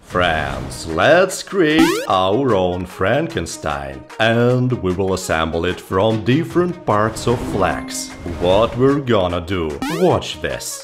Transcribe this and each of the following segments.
Friends, let's create our own Frankenstein, and we will assemble it from different parts of flax. What we're gonna do, watch this.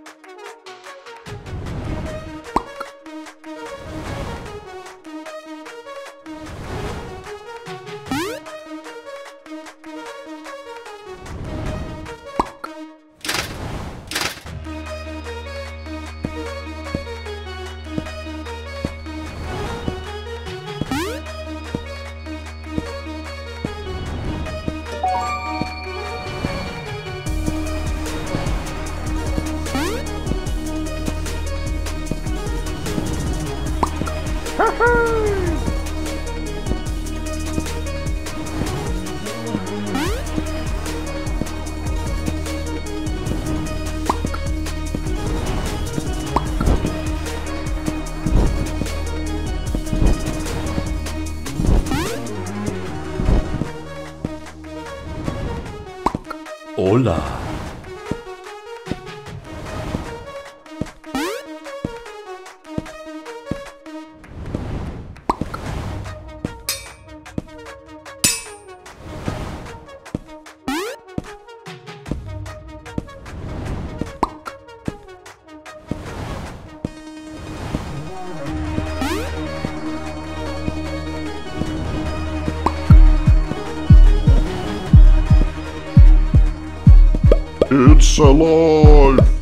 Hola. It's alive!